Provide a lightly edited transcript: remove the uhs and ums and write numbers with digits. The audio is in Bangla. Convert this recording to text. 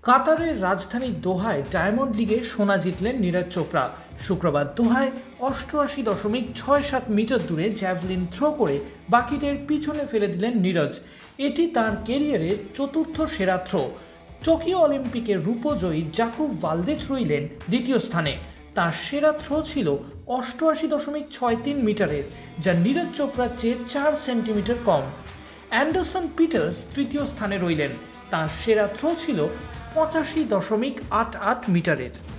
কাতারের রাজধানী দোহায় ডায়মন্ড লিগে সোনা জিতলেন নীরজ চোপড়া। শুক্রবার দোহায় 88.67 মিটার দূরে জ্যাভলিন থ্রো করে বাকিদের পিছনে ফেলে দিলেন নীরজ। এটি তার ক্যারিয়ারের চতুর্থ সেরা থ্রো। টোকিও অলিম্পিকের রূপজয়ী জাকুব ভালদেজ রইলেন দ্বিতীয় স্থানে। তার সেরা থ্রো ছিল 88.63 মিটারের, যা নীরজ চোপড়ার চেয়ে 4 সেন্টিমিটার কম। অ্যান্ডারসন পিটার্স তৃতীয় স্থানে রইলেন। তার সেরা থ্রো ছিল 85.88 মিটারের।